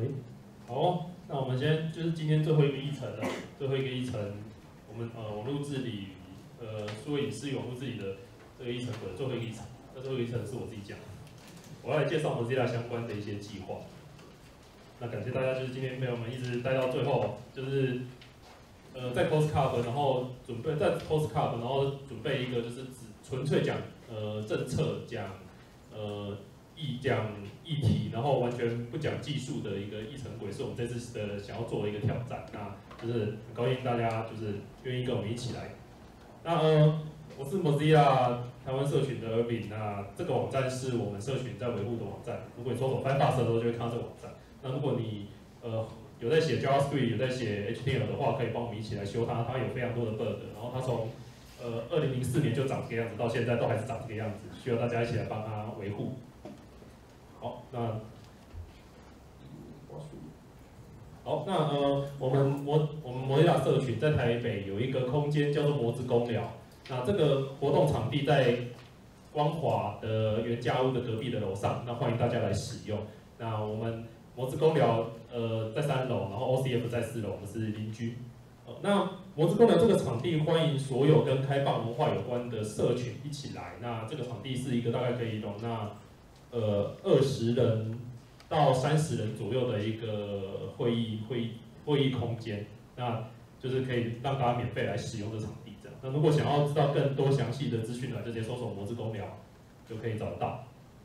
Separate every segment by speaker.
Speaker 1: 喂，好，那我们先就是今天最后一个议程了，最后一个议程，我们网络治理数位隐私与网络治理的这个议程的最后一个议程，那最后一个议程是我自己讲的，我要来介绍Mozilla相关的一些计划。那感谢大家就是今天陪我们一直待到最后，就是在 Postcard， 然后准备在 Postcard， 然后准备一个就是只纯粹讲政策讲议题，然后完全不讲技术的一个议程轨，是我们这次的想要做的一个挑战。那就是很高兴大家就是愿意跟我们一起来。那我是 Mozilla 台湾社群的 Irvin， 那这个网站是我们社群在维护的网站。如果你搜索 Firefox 的时候，就会看到这个网站。那如果你有在写 JavaScript， 有在写 HTML 的话，可以帮我们一起来修它。它有非常多的 bug， 然后它从2004年就长这个样子，到现在都还是长这个样子，需要大家一起来帮它维护。好，那我们Mozilla社群在台北有一个空间叫做魔之公寮。那这个活动场地在光华的原家屋的隔壁的楼上，那欢迎大家来使用。那我们魔之公寮在3楼，然后 OCF 在4楼，我们是邻居。那魔之公寮这个场地欢迎所有跟开放文化有关的社群一起来。那这个场地是一个大概可以容纳20人到30人左右的一个会议空间，那就是可以让大家免费来使用这场地这样。那如果想要知道更多详细的资讯呢，就直接搜索魔之公寮就可以找得到。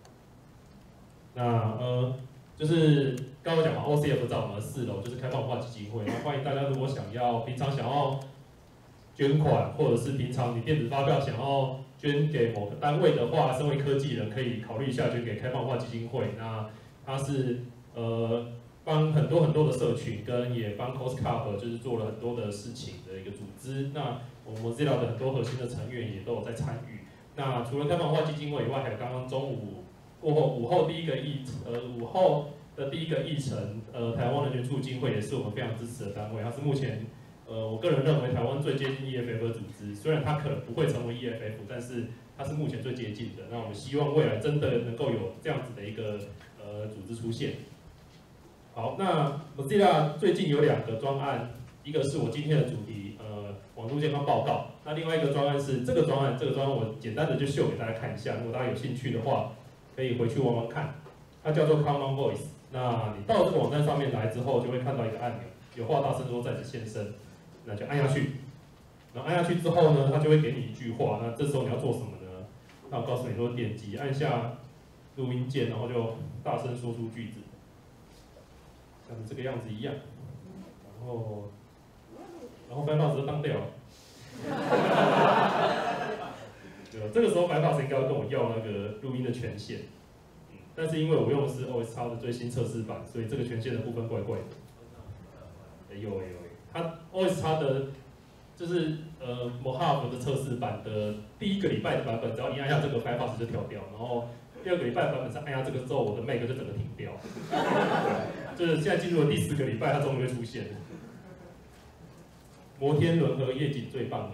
Speaker 1: 那就是刚刚讲嘛 ，OCF 在我们4楼，就是开放文化基金会。那欢迎大家如果平常想要捐款，或者是平常你电子发票想要捐给某个单位的话，身为科技人可以考虑一下捐给开放文化基金会。那它是帮很多的社群，跟也帮 Postcard 就是做了很多的事情的一个组织。那我们 Mozilla 的很多核心的成员也都有在参与。那除了开放文化基金会以外，还有刚刚中午过后午后的第一个议程，台湾人权促进会也是我们非常支持的单位，它是目前我个人认为台湾最接近 EFF 的组织，虽然它可能不会成为 EFF， 但是它是目前最接近的。那我们希望未来真的能够有这样子的一个组织出现。好，那 Mozilla 最近有2个专案，一个是我今天的主题，网络健康报告。那另外一个专案是这个专案我简单的就秀给大家看一下，如果大家有兴趣的话，可以回去玩玩看。它叫做 Common Voice。那你到这个网站上面来之后，就会看到一个按钮，有话大声说在此现身，那就按下去。然后按下去之后呢，它就会给你一句话。那这时候你要做什么呢？那我告诉你说，点击按下录音键，然后就大声说出句子，像这个样子一样。然后Firefox就当掉了。对吧？这个时候Firefox应该会跟我要那个录音的权限。但是因为我用的是 OSX 的最新测试版，所以这个权限的部分怪怪的。有，它 OSX 的，就是Mojave 的测试版的第1个礼拜的版本，只要一按下这个 Firefox 就跳掉，然后第2个礼拜的版本是按下这个之后，我的 Mac 就整个停掉。就是现在进入了第4个礼拜，它终于会出现了。摩天轮和夜景最棒了，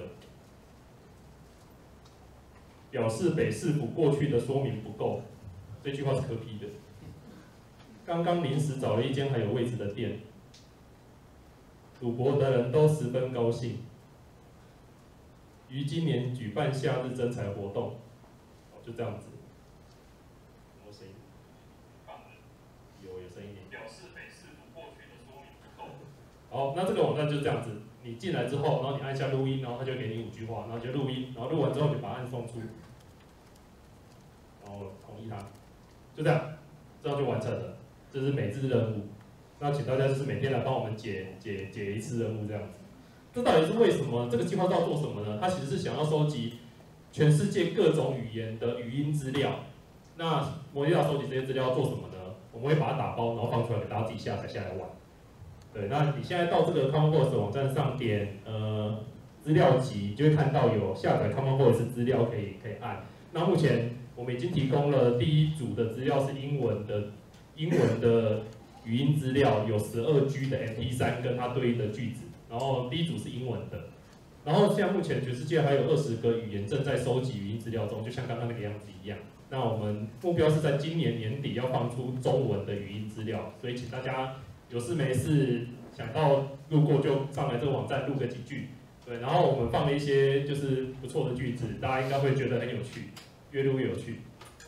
Speaker 1: 表示北市府过去的说明不够。这句话是柯 P 的。刚刚临时找了一间还有位置的店，赌博的人都十分高兴。于今年举办夏日征才活动，就这样子。有声音？有声音。表示北市府过去的说明不够。好，那这个网站就是这样子。你进来之后，然后你按下录音，然后它就给你5句话，然后就录音，然后录完之后你把案送出，然后同意它。就这样，这样就完成了。这是每日任务。那请大家就是每天来帮我们解一次任务这样子。这到底是为什么？这个计划是要做什么呢？它其实是想要收集全世界各种语言的语音资料。那Mozilla收集这些资料要做什么呢？我们会把它打包，然后放出来给大家自己下载下来玩。对，那你现在到这个 Common Voice 网站上点资料集，就会看到有下载 Common Voice 资料可以按。那目前我们已经提供了第1组的资料是英文的语音资料，有12G 的 MP3 跟它对应的句子，然后第1组是英文的，然后现在目前全世界还有20个语言正在收集语音资料中，就像刚刚那个样子一样。那我们目标是在今年年底要放出中文的语音资料，所以请大家有事没事想到路过就上来这个网站录个几句，对，然后我们放了一些就是不错的句子，大家应该会觉得很有趣，越录越有趣。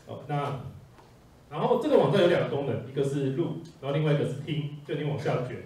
Speaker 1: 然后这个网站有2个功能，一个是录，然后另外一个是听，就你往下卷，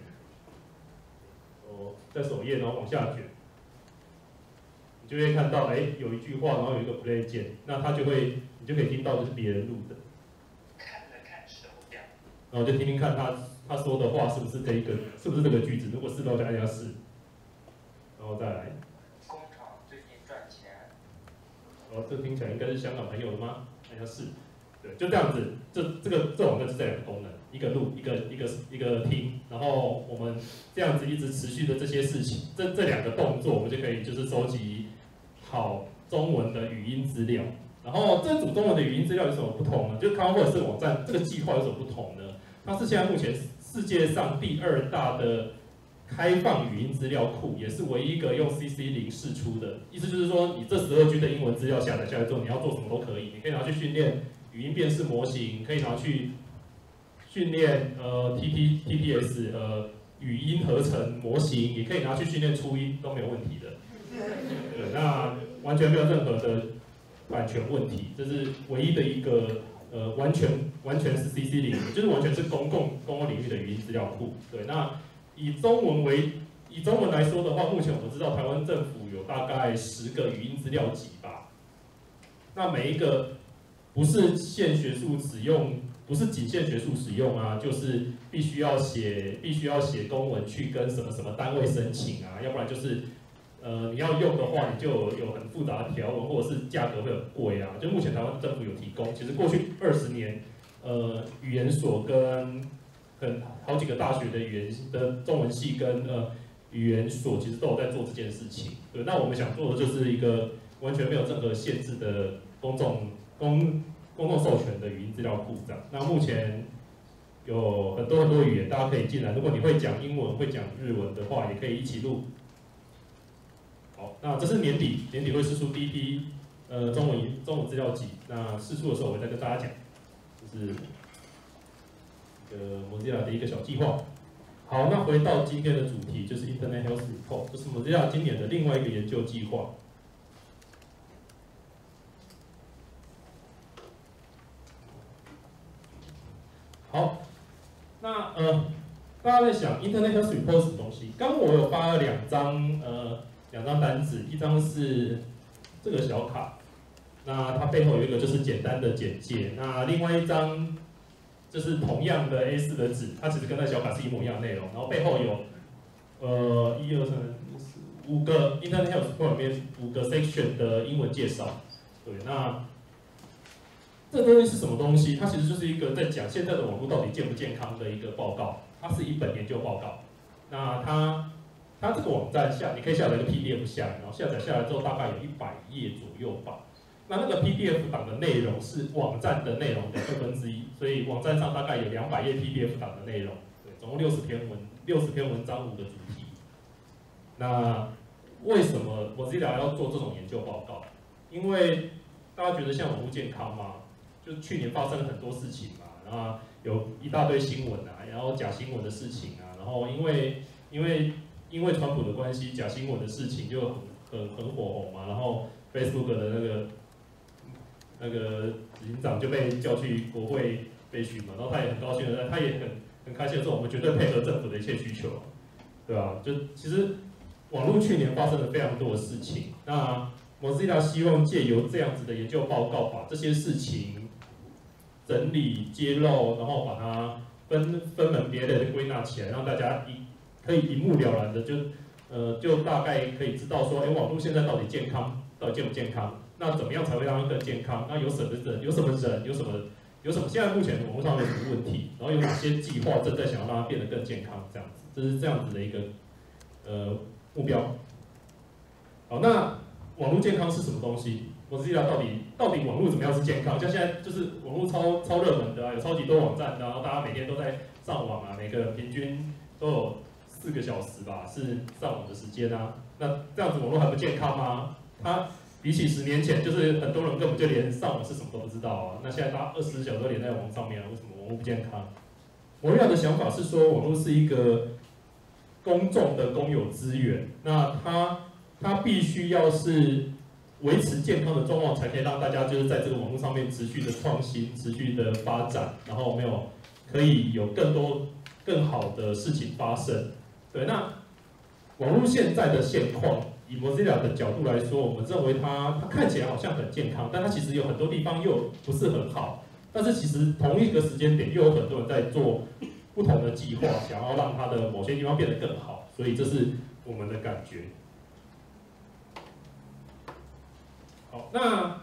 Speaker 1: 在首页然后往下卷，你就会看到，有一句话，然后有一个 play 键，那它就会，你就可以听到就是别人录的。看了看手表，然后就听听看他说的话是不是这个句子，如果是的话就按下是，然后再来。工厂最近赚钱。这听起来应该是香港朋友的吗？按下是。对，就这样子，这网站是这2个功能，一个录，一个听，然后我们这样子一直持续的这些事情，这2个动作，我们就可以就是收集好中文的语音资料。然后这组中文的语音资料有什么不同呢？就是康或者是网站这个计划有什么不同呢？它是现在目前世界上第2大的开放语音资料库，也是唯一一个用 CC0释出的。意思就是说，你这12G 的英文资料下载下来之后，你要做什么都可以，你可以拿去训练语音辨识模型，可以拿去训练TTS 语音合成模型，也可以拿去训练初音，都没有问题的。对，那完全没有任何的版权问题，这是唯一的一个完全是 CC0，就是完全是公共领域的语音资料库。对，那以中文来说的话，目前我们知道台湾政府有大概10个语音资料集吧，那每一个不是限学术使用，不是仅限学术使用啊，就是必须要写公文去跟什么单位申请啊，要不然就是你要用的话，你就有很复杂的条文，或者是价格会很贵啊。就目前台湾政府有提供，其实过去20年，语言所跟好几个大学的语言的中文系跟语言所其实都有在做这件事情。对，那我们想做的就是一个完全没有任何限制的公众授权的语音资料库这样。那目前有很多语言大家可以进来，如果你会讲英文、会讲日文的话，也可以一起录。好，那这是年底会释出第一批中文资料集。那释出的时候我会再跟大家讲，就是Mozilla 的一个小计划。好，那回到今天的主题，就是 Internet Health Report， 这是 Mozilla 今年的另外一个研究计划。好，那大家在想 Internet Health Report 是什么东西？刚我有发了2张单子，一张是这个小卡，那它背后有一个就是简单的简介，那另外一张就是同样的 A4 的纸，它其实跟那小卡是一模一样的内容，然后背后有1、2、3、4、5个 Internet Health Report 里面5个 section 的英文介绍。对，那这东西是什么东西？它其实就是一个在讲现在的网络到底健不健康的一个报告，它是一本研究报告。那它这个网站你可以下载一个 PDF 下来，然后下载下来之后大概有100页左右吧。那个 PDF 档的内容是网站的内容的1/2，所以网站上大概有200页 PDF 档的内容，对，总共60篇文章5个主题。那为什么 Mozilla 要做这种研究报告？因为大家觉得像网络健康嘛，就去年发生了很多事情嘛，然后有一大堆新闻啊，然后假新闻的事情啊，然后因为川普的关系，假新闻的事情就很火红嘛，然后 Facebook 的那个执行长就被叫去国会被询嘛，然后他也很高兴的，他也很开心的说，我们绝对配合政府的一切需求，对吧？就其实网络去年发生了非常多的事情，那 Mozilla 希望借由这样子的研究报告，把这些事情整理揭露，然后把它分门别类的归纳起来，让大家可以一目了然的就大概可以知道说，网络现在到底健不健康？那怎么样才会让它更健康？那有什么人？有什么？现在目前网络上有什么问题？然后有哪些计划正在想要让它变得更健康？这样子，这是这样子的一个目标。好，那网络健康是什么东西？Mozilla 到底网络怎么样是健康？像现在就是网络超热门的啊，有超级多网站的，然后大家每天都在上网啊，每个人平均都有4个小时吧是上网的时间啊。那这样子网络还不健康吗？它比起10年前，就是很多人根本就连上网是什么都不知道啊。那现在大家24小时都连在网上面啊，为什么网络不健康？ 摩利亚的想法是说，网络是一个公众的公有资源，那它必须要是维持健康的状况，才可以让大家就是在这个网络上面持续的创新、持续的发展，然后可以有更多更好的事情发生。对，那网络现在的现况，以 Mozilla 的角度来说，我们认为它看起来好像很健康，但它其实有很多地方又不是很好。但是其实同一个时间点，又有很多人在做不同的计划，想要让它的某些地方变得更好，所以这是我们的感觉。好，那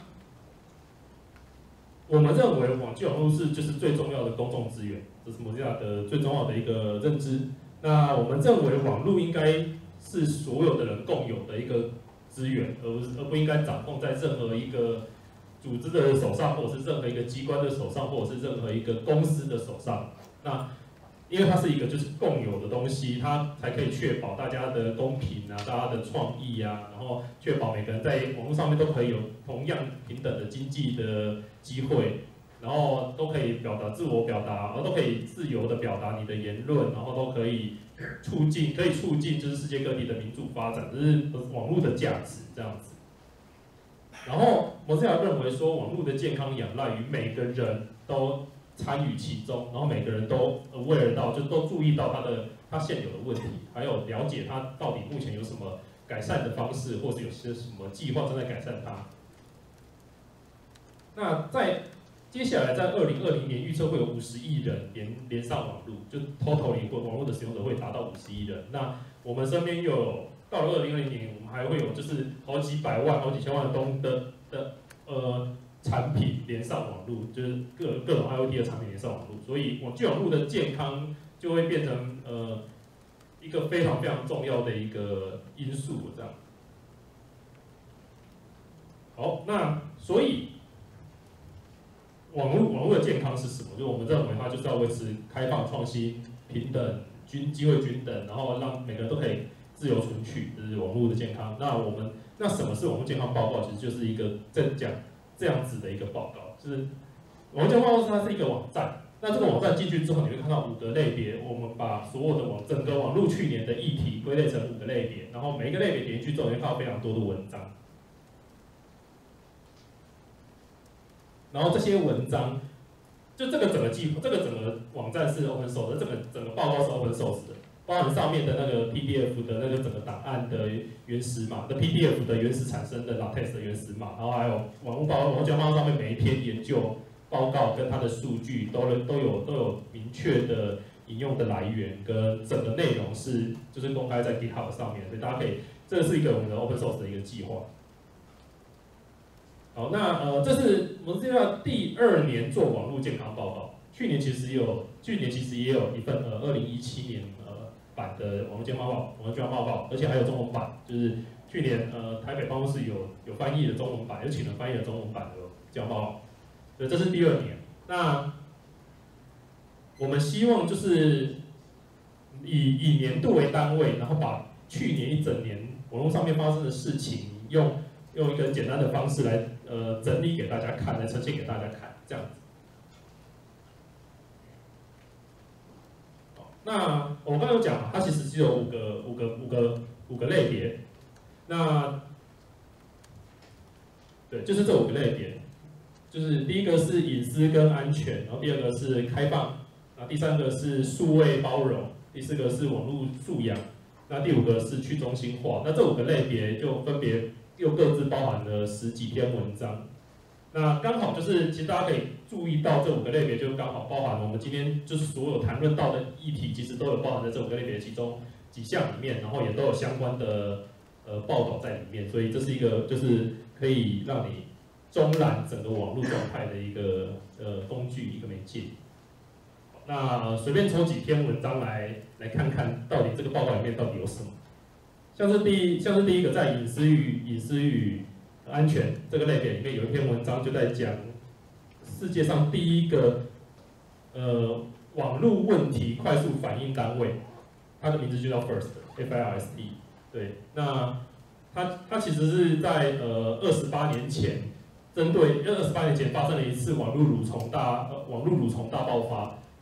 Speaker 1: 我们认为网际网络就是最重要的公众资源，这是 Mozilla 的最重要的一个认知。那我们认为网络应该是所有的人共有的一个资源，而不应该掌控在任何一个组织的手上，或者是任何一个机关的手上，或者是任何一个公司的手上。那因为它是一个就是共有的东西，它才可以确保大家的公平啊，大家的创意啊，然后确保每个人在网络上面都可以有同样平等的经济的机会，然后都可以自我表达，然后都可以自由的表达你的言论，然后都可以促进就是世界各地的民主发展，这是网络的价值这样子。然后Mozilla认为说，网络的健康仰赖于每个人都参与其中，然后每个人都aware到，就都注意到他现有的问题，还有了解他到底目前有什么改善的方式，或是有些什么计划正在改善它。那接下来在2020年预测会有50亿人连上网络，就 totally 网络的使用者会达到50亿人。那我们身边又有到了2020年，我们还会有就是好几百万、好几千万的产品连上网络，就是各种 IoT 的产品连上网络，所以网际网络的健康就会变成一个非常非常重要的一个因素，这样。好，那所以网络的健康是什么？就我们认为它就是要维持开放、创新、平等、机会均等，然后让每个人都可以自由存取，这是网络的健康。那什么是网络健康报告？其实就是一个讲这样子的一个报告，就是网络健康报告它是一个网站。那这个网站进去之后，你会看到5个类别，我们把所有的整个网络去年的议题归类成5个类别，然后每一个类别点进去之后，你会看到非常多的文章。然后这些文章，就这个整个网站是 open source 的，这个整个报告是 open source 的，包含上面的那个 PDF 的那个整个档案的原始码的 PDF 的原始产生的 LaTeX 的原始码，然后还有网络交报上面每一篇研究报告跟它的数据都有明确的引用的来源，跟整个内容就是公开在 GitHub 上面，所以大家可以，这是一个我们的 open source 的一个计划。好，那这是Mozilla第2年做网络健康报告。去年其实也有一份2017年版的网络健康报告，而且还有中文版，就是去年台北办公室有翻译的中文版，有请人翻译的中文版的健康报告。对，这是第2年。那我们希望就是以年度为单位，然后把去年一整年网络上面发生的事情用一个简单的方式来整理给大家看，来呈现给大家看，这样子。好，那我刚刚有讲，它其实只有五个类别。那对，就是这5个类别，就是第一个是隐私跟安全，然后第2个是开放，那第3个是数位包容，第4个是网络素养，那第5个是去中心化。那这5个类别就分别又各自包含了10几篇文章，那刚好就是其实大家可以注意到这5个类别就刚好包含了我们今天就是所有谈论到的议题，其实都有包含在这5个类别其中几项里面，然后也都有相关的报道在里面，所以这是一个就是可以让你中览整个网络状态的一个工具，一个媒介。那随便抽几篇文章来看看到底这个报告里面到底有什么。像是第一个在隐私与安全这个类别里面有一篇文章就在讲世界上第一个网络问题快速反应单位，它的名字就叫 FIRST。对，那它其实是在28年前，针对28年前发生了一次网络蠕虫大爆发。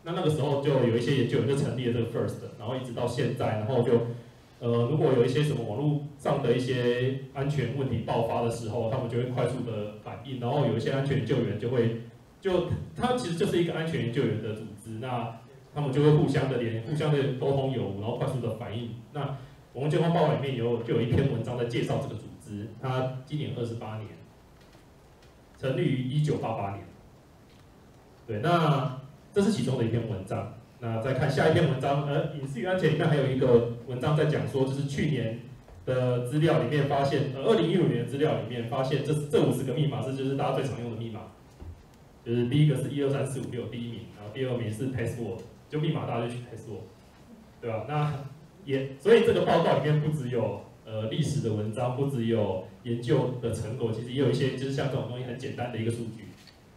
Speaker 1: 那个时候就有一些研究员就成立了这个 FIRST， 然后一直到现在，然后就如果有一些什么网络上的一些安全问题爆发的时候，他们就会快速的反应，然后有一些安全研究员它其实就是一个安全研究员的组织，那他们就会互相的沟通有无，然后快速的反应。那网络监控报告里面就有一篇文章在介绍这个组织，它今年28年，成立于1988年。对，那这是其中的一篇文章。那再看下一篇文章，隐私与安全里面还有一个文章在讲说，就是去年的资料里面发现，2015年的资料里面发现这50个密码就是大家最常用的密码，就是第一个是1234566第一名，然后第二名是 password， 就密码大家就取 password， 对吧？那所以这个报告里面不只有历史的文章，不只有研究的成果，其实也有一些就是像这种东西很简单的一个数据。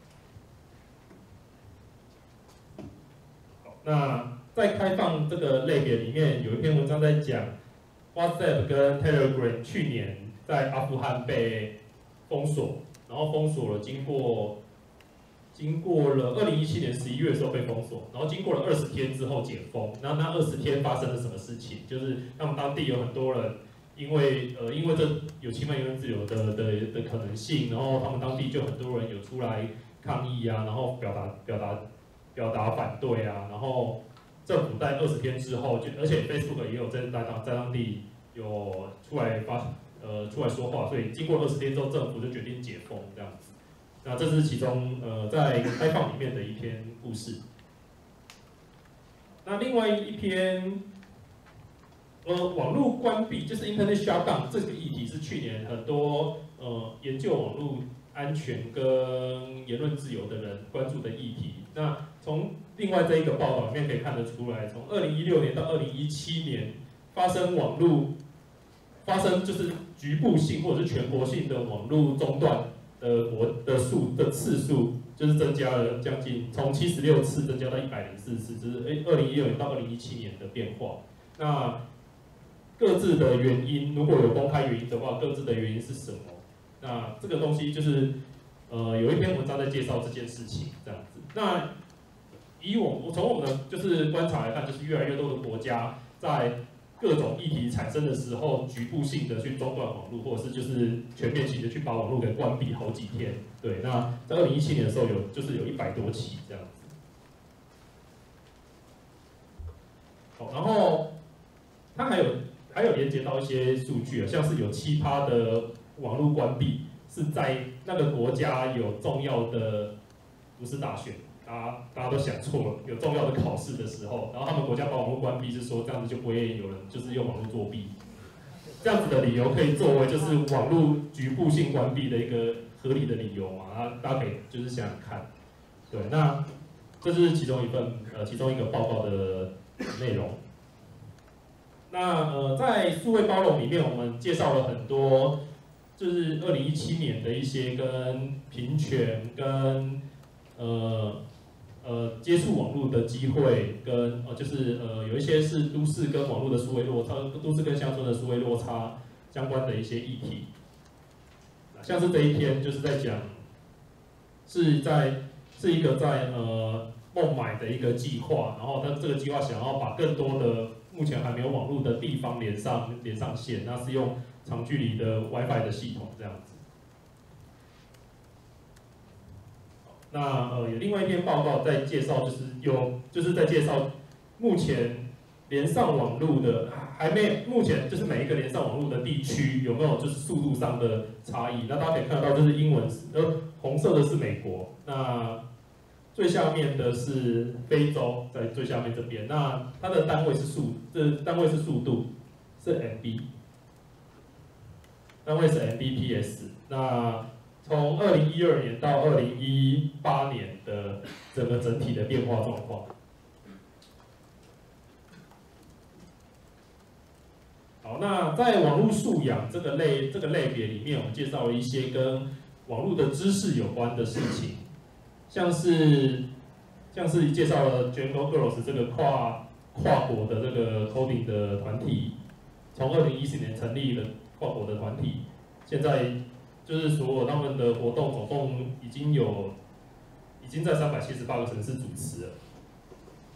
Speaker 1: 那在开放这个类别里面，有一篇文章在讲 WhatsApp 跟 Telegram 去年在阿富汗被封锁，然后封锁了经过了2017年11月的时候被封锁，然后经过了20天之后解封。那20天发生了什么事情？就是他们当地有很多人因为这有侵犯言论自由的可能性，然后他们当地就很多人有出来抗议啊，然后表达反对啊，然后政府在20天之后，而且 Facebook 也有在当地有出来说话，所以经过20天之后，政府就决定解封这样子。那这是其中在开放里面的一篇故事。那另外一篇网络关闭就是 Internet shutdown 这个议题是去年很多研究网络安全跟言论自由的人关注的议题。那从另外这一个报道里面可以看得出来，从2016年到2017年发生就是局部性或者是全国性的网络中断的次数，就是增加了将近从76次增加到104次，这是2016年到2017年的变化。那各自的原因，如果有公开原因的话，各自的原因是什么？那这个东西就是有一篇文章在介绍这件事情，这样子。那从我们的就是观察来看，就是越来越多的国家在各种议题产生的时候，局部性的去中断网络，或者是就是全面性的去把网络给关闭好几天。对，那在2017年的时候有100多起这样子。好，然后它还有连接到一些数据啊，像是有7%的网络关闭是在那个国家有重要的不是大选。大家都想错了，有重要的考试的时候，然后他们国家把网络关闭，是说这样子就不会有人就是用网络作弊，这样子的理由可以作为就是网络局部性关闭的一个合理的理由嘛？大家可以就是想想看，对，那这是其中一个报告的内容。那在数位包容里面，我们介绍了很多，就是2017年的一些跟平权跟接触网络的机会跟就是有一些是都市跟网络的数位落差，都市跟乡村的数位落差相关的一些议题，像是这一篇就是在讲，是一个在孟买的一个计划，然后它这个计划想要把更多的目前还没有网络的地方连上线，那是用长距离的 WiFi 的系统这样子。那有另外一篇报告在介绍，就是在介绍目前连上网络的目前就是每一个连上网络的地区有没有就是速度上的差异。那大家可以看到，就是红色的是美国，那最下面的是非洲，在最下面这边。那它的单位是速度，是 MB， 单位是 Mbps。那从2012年到2018年的整体的变化状况。好，那在网络素养这个类别里面，我们介绍了一些跟网络的知识有关的事情，像是介绍了 Django Girls 这个跨国的这个 coding 的团体，从2014年成立的跨国的团体，现在就是所有他们的活动总共已经在378个城市主持了。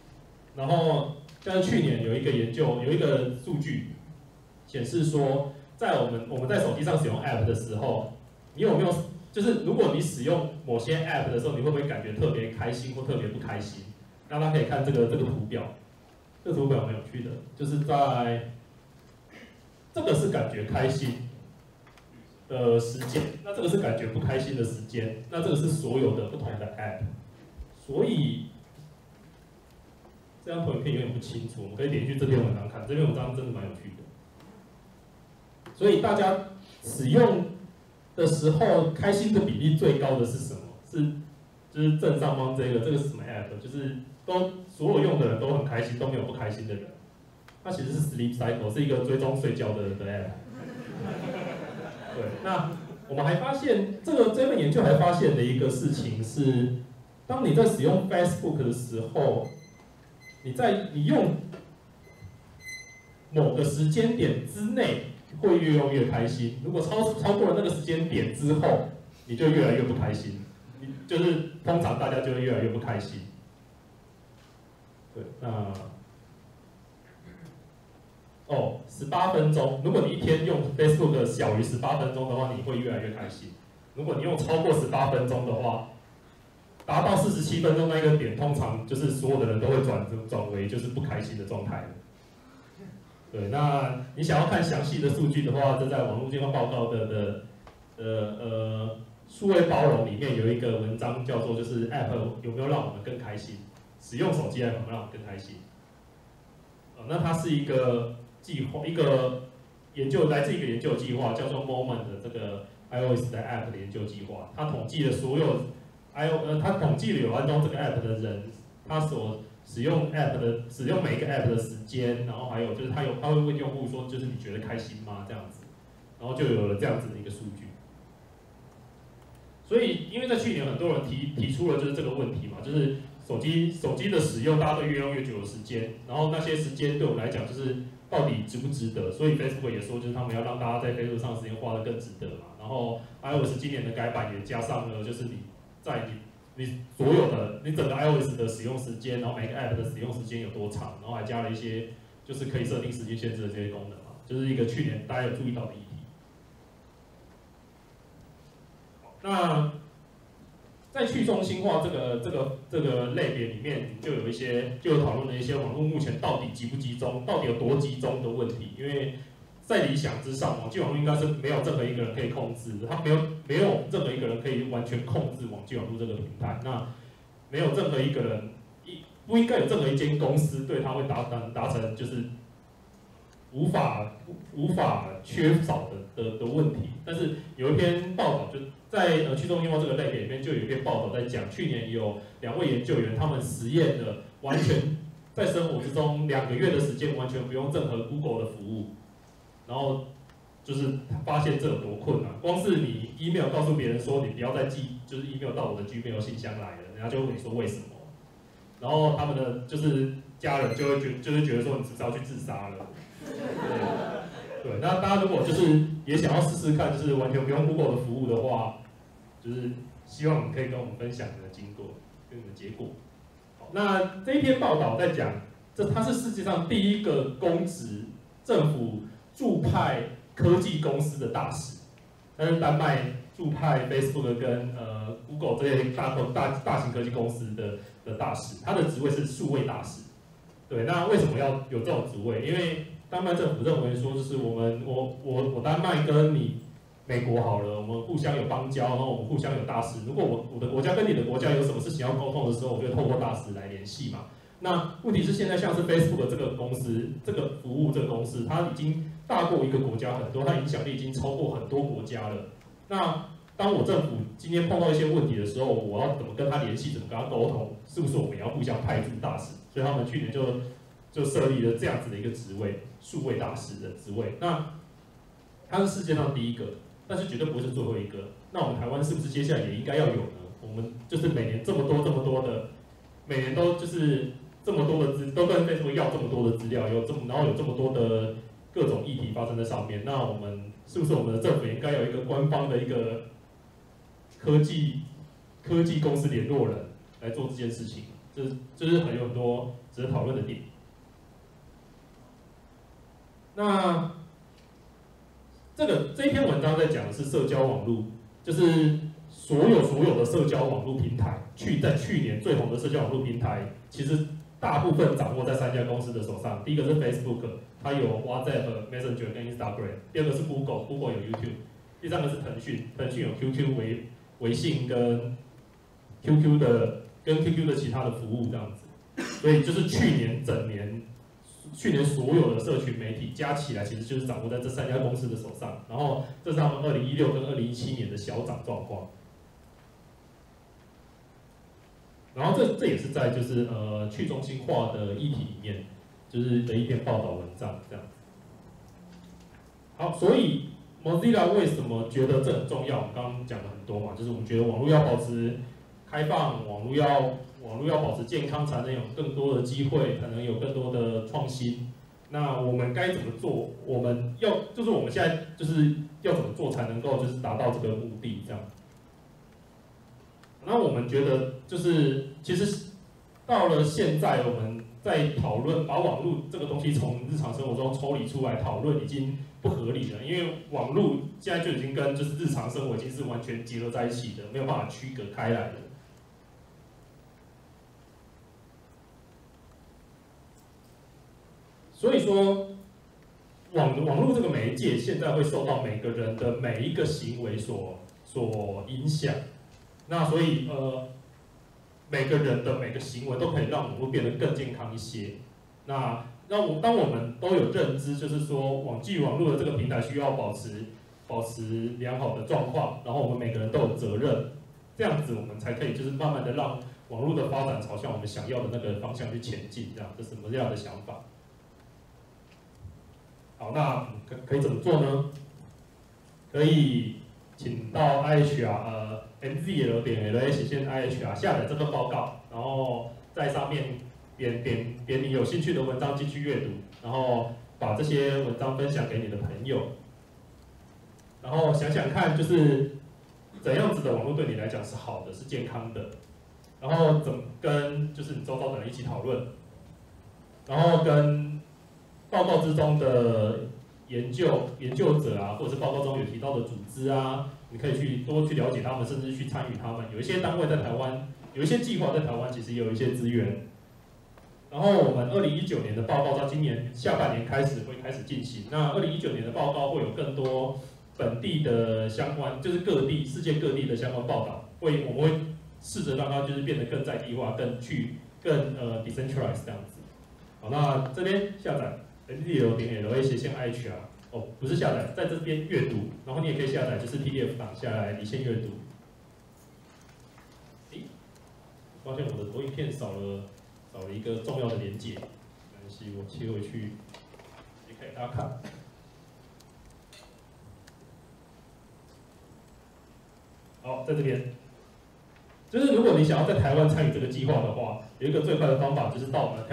Speaker 1: 然后像是去年有一个研究，有一个数据显示说，在我们在手机上使用 App 的时候，你有没有就是如果你使用某些 App 的时候，你会不会感觉特别开心或特别不开心？那大家可以看这个图表，这个图表蛮有趣的，就是在这个是感觉开心的时间，那这个是感觉不开心的时间，那这个是所有的不同的 App， 所以这张投影片有点不清楚，我们可以点进去这篇文章看，这篇文章真的蛮有趣的。所以大家使用的时候，开心的比例最高的是什么？就是正上方这个是什么 App？ 就是所有用的人都很开心，都没有不开心的人。它其实是 Sleep Cycle， 是一个追踪睡觉的 App。对，那我们还发现这份研究还发现的一个事情是，当你在使用 Facebook 的时候，你用某个时间点之内会越用越开心，如果超过了那个时间点之后，你就越来越不开心。就是通常大家就会越来越不开心。对，那18分钟，如果你一天用 Facebook 小于18分钟的话，你会越来越开心。如果你用超过18分钟的话，达到47分钟那个点，通常就是所有的人都会转为就是不开心的状态。对，那你想要看详细的数据的话，这在网络健康报告的数位包容里面有一个文章叫做就是 App 有没有让我们更开心？使用手机 App 有没有让我们更开心？那它是一个计划，来自一个研究计划，叫做 Moment 的这个 iOS 的 App 的研究计划。它统计了所有它统计了有安装这个 App 的人，他所使用每一个 App 的时间，然后还有就是他会问用户说，就是你觉得开心吗？这样子，然后就有了这样子的一个数据。所以，因为在去年很多人提出了就是这个问题嘛，就是手机的使用，大家都越用越久的时间，然后那些时间对我们来讲就是到底值不值得？所以 Facebook 也说，就是他们要让大家在 Facebook 上的时间花得更值得嘛。然后 iOS 今年的改版也加上了，就是你所有的你整个 iOS 的使用时间，然后每个 App 的使用时间有多长，然后还加了一些就是可以设定时间限制的这些功能嘛，就是一个去年大家有注意到的议题。那在去中心化这个类别里面，就有讨论了一些网络目前到底集不集中，到底有多集中的问题。因为在理想之上，网际网络应该是没有任何一个人可以控制的，它没有任何一个人可以完全控制网际网络这个平台。那没有任何一个人不应该有任何一间公司对它会达成就是无法缺少的问题。但是有一篇报道就在去中心化这个类别里面，就有一篇报道在讲，去年有2位研究员，他们实验了完全在生活之中2个月的时间，完全不用任何 Google 的服务，然后就是发现这有多困难。光是你 email 告诉别人说你不要再寄，就是 email 到我的 Gmail 信箱来了，人家就会问你说为什么，然后他们的就是家人就会觉得说你是不是要去自杀了。对，那大家如果就是也想要试试看，就是完全不用 Google 的服务的话，就是希望你可以跟我们分享你的经过跟你的结果。好，那这一篇报道在讲，它是世界上第一个公职政府驻派科技公司的大使，它是丹麦驻派 Facebook 跟Google 这些大型科技公司的大使，他的职位是数位大使。对，那为什么要有这种职位？因为丹麦政府认为说，就是我丹麦跟你美国好了，我们互相有邦交，然后我们互相有大使。如果我的国家跟你的国家有什么事情要沟通的时候，我就透过大使来联系嘛。那问题是现在像是 Facebook 这个公司，这个服务这个公司，它已经大过一个国家很多，它影响力已经超过很多国家了。那当我政府今天碰到一些问题的时候，我要怎么跟他联系，怎么跟他沟通？是不是我们也要互相派驻大使？所以他们去年就设立了这样子的一个职位，数位大使的职位。那它是世界上第一个，但是绝对不会是最后一个。那我们台湾是不是接下来也应该要有呢？我们就是每年这么多的，每年都就是这么多的都跟 Facebook 要这么多的资料，然后有这么多的各种议题发生在上面。那我们是不是我们的政府应该有一个官方的一个科技公司联络人来做这件事情？ 就是很有很多值得讨论的点。那这一篇文章在讲的是社交网络，就是所有的社交网络平台，在去年最红的社交网络平台，其实大部分掌握在3家公司的手上。第一个是 Facebook， 它有 WhatsApp、Messenger 跟 Instagram； 第二个是 Google 有 YouTube； 第三个是腾讯有 QQ 微信跟 QQ 的其他的服务这样子。所以就是去年所有的社群媒体加起来，其实就是掌握在这3家公司的手上。然后这是他们2016跟2017年的小涨状况。然后这也是在就是去中心化的议题里面，就是的一篇报道文章这样子。好，所以 Mozilla 为什么觉得这很重要？我们刚刚讲了很多嘛，就是我们觉得网络要保持开放，网络要保持健康，才能有更多的机会，才能有更多的创新。那我们该怎么做？我们现在就是要怎么做才能够就是达到这个目的这样？那我们觉得就是其实到了现在，我们在讨论把网络这个东西从日常生活中抽离出来讨论，已经不合理了，因为网络现在就已经跟就是日常生活已经是完全结合在一起的，没有办法区隔开来的。所以说，网络这个媒介现在会受到每个人的每一个行为所影响。那所以每个人的每个行为都可以让网络变得更健康一些。那当我们都有认知，就是说基于网络的这个平台需要保持良好的状况，然后我们每个人都有责任，这样子我们才可以就是慢慢的让网络的发展朝向我们想要的那个方向去前进。这样，这是什么样的想法？好，那可以怎么做呢？可以请到 IHR mzl.ls/IHR 下载这份报告，然后在上面点你有兴趣的文章进去阅读，然后把这些文章分享给你的朋友，然后想想看，就是怎样子的网络对你来讲是好的，是健康的，然后怎么跟就是你周遭的人一起讨论，然后跟报告之中的研究者啊，或者是报告中有提到的组织啊，你可以多去了解他们，甚至去参与他们。有一些单位在台湾，有一些计划在台湾，其实也有一些资源。然后我们2019年的报告到今年下半年会开始进行。那2019年的报告会有更多本地的相关，就是世界各地的相关报道，我们会试着让它就是变得更在地化，更decentralized 这样子。好，那这边下载 mzl.ls/IHR 哦，不是下载，在这边阅读，然后你也可以下载就是 PDF 档下来离线阅读。发现我的投影片少了一个重要的连结，没关系，我切回去也可以给大家看。好，在这边，就是如果你想要在台湾参与这个计划的话，有一个最快的方法就是到我们的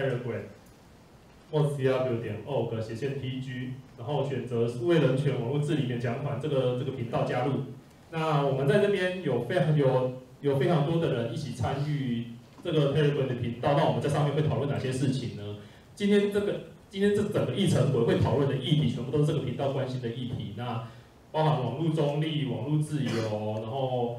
Speaker 1: Telegram。mozilla.org/TG， 然后选择数位人权网络治理演讲团这个频道加入。那我们在这边有非常多的人一起参与这个 Telegram 的频道。那我们在上面会讨论哪些事情呢？今天这整个议程会讨论的议题，全部都是这个频道关心的议题。那包含网络中立、网络自由，然后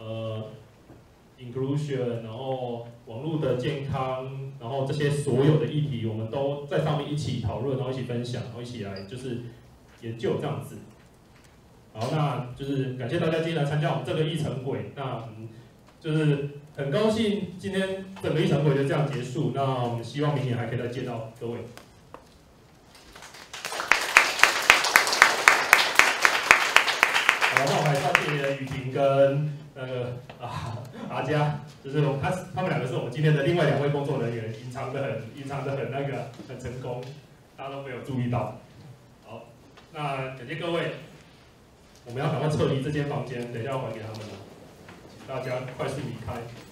Speaker 1: inclusion， 然后网络的健康，然后这些所有的议题，我们都在上面一起讨论，然后一起分享，然后一起来就是研究这样子。好，那就是感谢大家今天来参加我们这个议程会。那就是很高兴今天整个议程会就这样结束。那我们希望明年还可以再见到各位。好，那我们还要谢谢雨婷跟阿佳，就是他们两个是我们今天的另外2位工作人员，隐藏的很成功，大家都没有注意到。好，那感谢各位，我们要赶快撤离这间房间，等一下要还给他们了，请大家快速离开。